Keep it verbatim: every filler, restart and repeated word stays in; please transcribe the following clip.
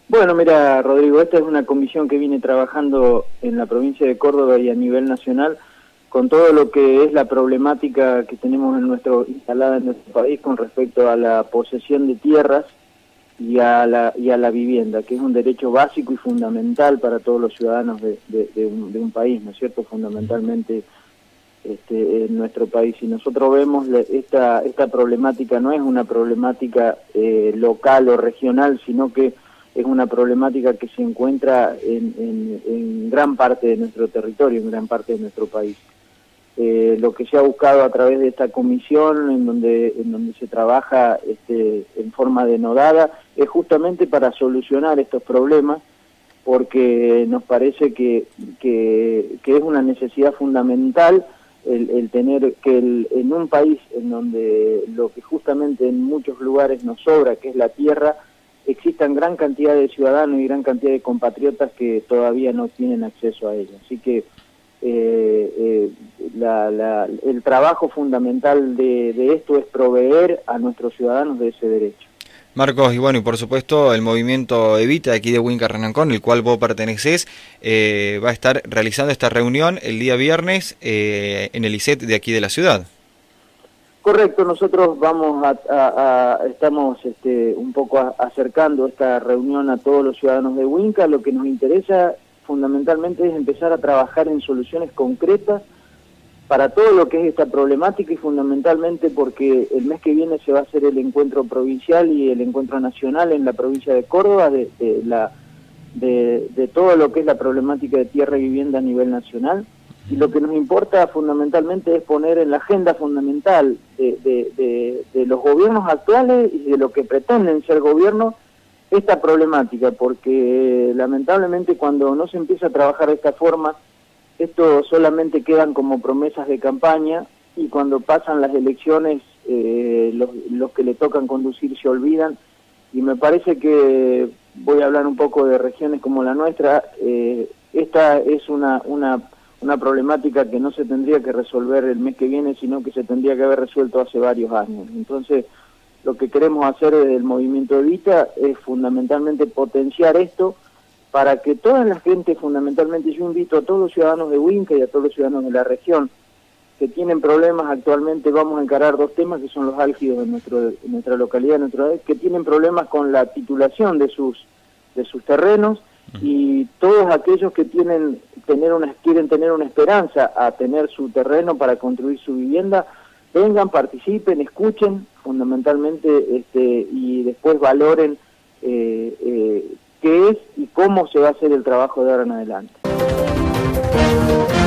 Bueno, mira, Rodrigo, esta es una comisión que viene trabajando en la provincia de Córdoba y a nivel nacional con todo lo que es la problemática que tenemos en nuestro instalada en nuestro país con respecto a la posesión de tierras y a la, y a la vivienda, que es un derecho básico y fundamental para todos los ciudadanos de, de, de, un, de un país, ¿no es cierto?, fundamentalmente este, en nuestro país. Y nosotros vemos esta, esta problemática no es una problemática eh, local o regional, sino que es una problemática que se encuentra en, en, en gran parte de nuestro territorio, en gran parte de nuestro país. Eh, lo que se ha buscado a través de esta comisión, en donde, en donde se trabaja este, en forma denodada, es justamente para solucionar estos problemas, porque nos parece que, que, que es una necesidad fundamental el, el tener que el, en un país en donde lo que justamente en muchos lugares nos sobra, que es la tierra, existan gran cantidad de ciudadanos y gran cantidad de compatriotas que todavía no tienen acceso a ella. Así que eh, eh, la, la, el trabajo fundamental de, de esto es proveer a nuestros ciudadanos de ese derecho. Marcos, y bueno, y por supuesto el movimiento Evita aquí de Huinca Renancón, el cual vos pertenecés, eh, va a estar realizando esta reunión el día viernes eh, en el I C E T de aquí de la ciudad. Correcto, nosotros vamos a, a, a estamos este, un poco a, acercando esta reunión a todos los ciudadanos de Huinca. Lo que nos interesa fundamentalmente es empezar a trabajar en soluciones concretas para todo lo que es esta problemática y fundamentalmente porque el mes que viene se va a hacer el encuentro provincial y el encuentro nacional en la provincia de Córdoba de, de, la, de, de todo lo que es la problemática de tierra y vivienda a nivel nacional. Y lo que nos importa fundamentalmente es poner en la agenda fundamental de, de, de, de los gobiernos actuales y de lo que pretenden ser gobiernos esta problemática, porque lamentablemente cuando no se empieza a trabajar de esta forma, esto solamente quedan como promesas de campaña y cuando pasan las elecciones eh, los, los que le tocan conducir se olvidan. Y me parece que, voy a hablar un poco de regiones como la nuestra, eh, esta es una... una una problemática que no se tendría que resolver el mes que viene, sino que se tendría que haber resuelto hace varios años. Entonces, lo que queremos hacer desde el movimiento Evita es fundamentalmente potenciar esto para que toda la gente, fundamentalmente yo invito a todos los ciudadanos de Huinca y a todos los ciudadanos de la región que tienen problemas actualmente, vamos a encarar dos temas que son los álgidos de, nuestro, de nuestra localidad, de nuestra, que tienen problemas con la titulación de sus, de sus terrenos, y todos aquellos que tienen tener una quieren tener una esperanza a tener su terreno para construir su vivienda, vengan, participen, escuchen fundamentalmente este, y después valoren eh, eh, qué es y cómo se va a hacer el trabajo de ahora en adelante.